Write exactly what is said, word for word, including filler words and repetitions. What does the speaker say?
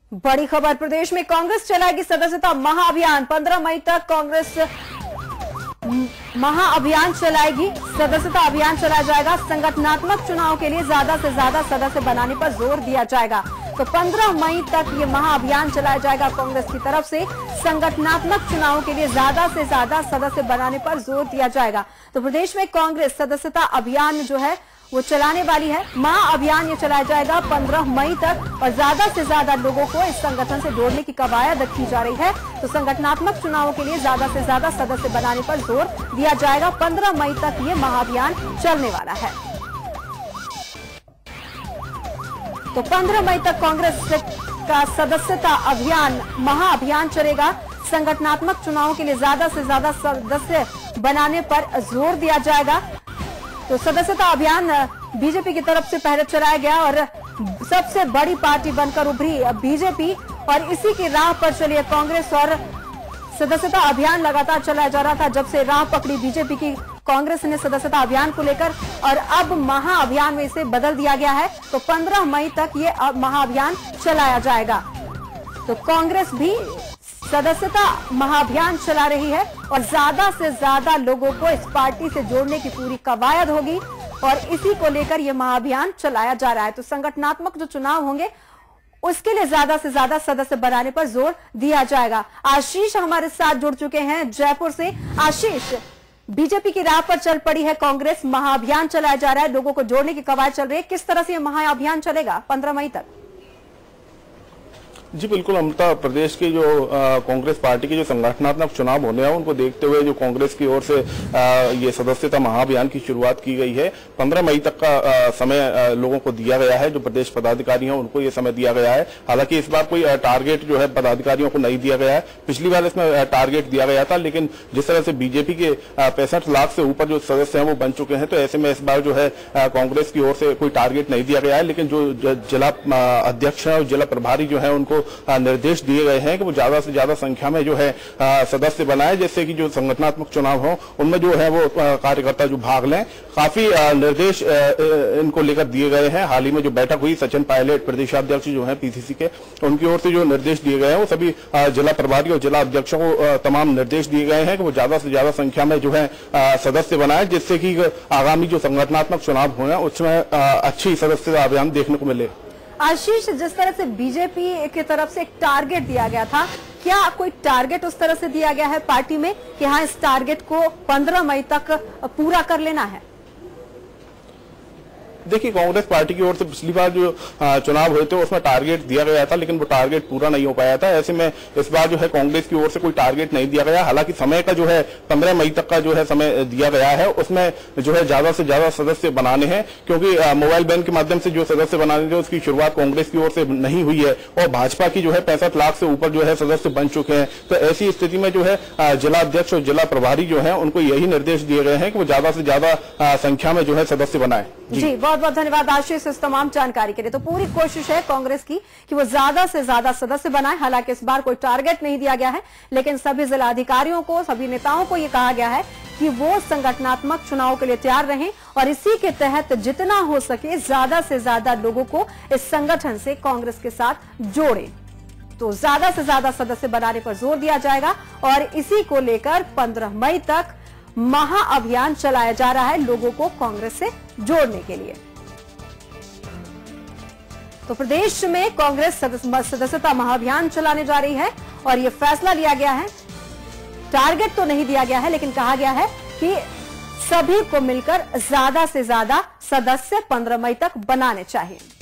बड़ी खबर, प्रदेश में कांग्रेस चलाएगी सदस्यता महाअभियान। पंद्रह मई तक कांग्रेस महाअभियान चलाएगी, सदस्यता अभियान चलाया जाएगा। संगठनात्मक चुनाव के लिए ज्यादा से ज्यादा सदस्य बनाने पर जोर दिया जाएगा। तो पंद्रह मई तक ये महाअभियान चलाया जाएगा कांग्रेस की तरफ से। संगठनात्मक चुनाव के लिए ज्यादा से ज्यादा सदस्य बनाने पर जोर दिया जाएगा। तो प्रदेश में कांग्रेस सदस्यता अभियान जो है वो चलाने वाली है। महाअभियान ये चलाया जाएगा पंद्रह मई तक और ज्यादा से ज्यादा लोगों को इस संगठन से जोड़ने की कवायद की जा रही है। तो संगठनात्मक चुनावों के लिए ज्यादा से ज्यादा सदस्य बनाने पर जोर दिया जाएगा। पंद्रह मई तक ये महाअभियान चलने वाला है। तो पंद्रह मई तक कांग्रेस का सदस्यता अभियान महाअभियान चलेगा। संगठनात्मक चुनावों के लिए ज्यादा से ज्यादा सदस्य बनाने पर जोर दिया जाएगा। तो सदस्यता अभियान बीजेपी की तरफ से पहले चलाया गया और सबसे बड़ी पार्टी बनकर उभरी बीजेपी और इसी की राह पर चली कांग्रेस और सदस्यता अभियान लगातार चलाया जा रहा था। जब से राह पकड़ी बीजेपी की कांग्रेस ने सदस्यता अभियान को लेकर और अब महाअभियान में इसे बदल दिया गया है। तो पंद्रह मई तक ये महाअभियान चलाया जाएगा। तो कांग्रेस भी सदस्यता महाअभियान चला रही है और ज्यादा से ज्यादा लोगों को इस पार्टी से जोड़ने की पूरी कवायद होगी और इसी को लेकर यह महाअभियान चलाया जा रहा है। तो संगठनात्मक जो चुनाव होंगे उसके लिए ज्यादा से ज्यादा सदस्य बनाने पर जोर दिया जाएगा। आशीष हमारे साथ जुड़ चुके हैं जयपुर से। आशीष, बीजेपी की राह पर चल पड़ी है कांग्रेस, महाअभियान चलाया जा रहा है, लोगों को जोड़ने की कवायद चल रही है। किस तरह से यह महाअभियान चलेगा पंद्रह मई तक? जी बिल्कुल अमृता, प्रदेश की जो कांग्रेस पार्टी के जो संगठनात्मक चुनाव होने हैं उनको देखते हुए जो कांग्रेस की ओर से आ, ये सदस्यता महाअभियान की शुरुआत की गई है। पंद्रह मई तक का आ, समय आ, लोगों को दिया गया है। जो प्रदेश पदाधिकारी हैं उनको ये समय दिया गया है। हालांकि इस बार कोई टारगेट जो है पदाधिकारियों को नहीं दिया गया है। पिछली बार इसमें टारगेट दिया गया था, लेकिन जिस तरह से बीजेपी के पैंसठ लाख से ऊपर जो सदस्य हैं वो बन चुके हैं, तो ऐसे में इस बार जो है कांग्रेस की ओर से कोई टारगेट नहीं दिया गया है। लेकिन जो जिला अध्यक्ष है और जिला प्रभारी जो है उनको निर्देश दिए गए हैं कि वो ज्यादा से ज्यादा संख्या में जो है सदस्य बनाए, जिससे कि जो संगठनात्मक चुनाव हो उनमें जो है वो कार्यकर्ता जो भाग लें। काफी निर्देश इनको लेकर दिए गए हैं। हाल ही में जो बैठक हुई, सचिन पायलट प्रदेशाध्यक्ष जो है पीसीसी के, उनकी ओर से जो निर्देश दिए गए हैं वो सभी जिला प्रभारी और जिला अध्यक्षों को तमाम निर्देश दिए गए हैं कि वो ज्यादा से ज्यादा संख्या में जो है सदस्य बनाए, जिससे कि आगामी जो संगठनात्मक चुनाव हुए उसमें अच्छी सदस्यता अभियान देखने को मिले। आशीष, जिस तरह से बीजेपी की तरफ से एक टारगेट दिया गया था, क्या कोई टारगेट उस तरह से दिया गया है पार्टी में कि हाँ इस टारगेट को पंद्रह मई तक पूरा कर लेना है? देखिए, कांग्रेस पार्टी की ओर से पिछली बार जो चुनाव हुए थे उसमें टारगेट दिया गया था, लेकिन वो टारगेट पूरा नहीं हो पाया था। ऐसे में इस बार जो है कांग्रेस की ओर से कोई टारगेट नहीं दिया गया। हालांकि समय का जो है पंद्रह मई तक का जो है समय दिया गया है, उसमें जो है ज्यादा से ज्यादा सदस्य बनाने हैं, क्योंकि मोबाइल बैंक के माध्यम से जो सदस्य बनाने थे उसकी शुरुआत कांग्रेस की ओर से नहीं हुई है और भाजपा की जो है पैंसठ लाख से ऊपर जो है सदस्य बन चुके हैं। तो ऐसी स्थिति में जो है जिला अध्यक्ष और जिला प्रभारी जो है उनको यही निर्देश दिए गए हैं कि वो ज्यादा से ज्यादा संख्या में जो है सदस्य बनाए। जी बहुत बहुत धन्यवाद आशीष इस तमाम जानकारी के लिए। तो पूरी कोशिश है कांग्रेस की कि वो ज्यादा से ज्यादा सदस्य बनाए। हालांकि इस बार कोई टारगेट नहीं दिया गया है, लेकिन सभी जिला अधिकारियों को, सभी नेताओं को ये कहा गया है कि वो संगठनात्मक चुनाव के लिए तैयार रहें और इसी के तहत जितना हो सके ज्यादा से ज्यादा लोगों को इस संगठन से कांग्रेस के साथ जोड़ें। तो ज्यादा से ज्यादा सदस्य बनाने पर जोर दिया जाएगा और इसी को लेकर पंद्रह मई तक महाअभियान चलाया जा रहा है लोगों को कांग्रेस से जोड़ने के लिए। तो प्रदेश में कांग्रेस सदस्यता महाअभियान चलाने जा रही है और यह फैसला लिया गया है। टारगेट तो नहीं दिया गया है, लेकिन कहा गया है कि सभी को मिलकर ज्यादा से ज्यादा सदस्य पंद्रह मई तक बनाने चाहिए।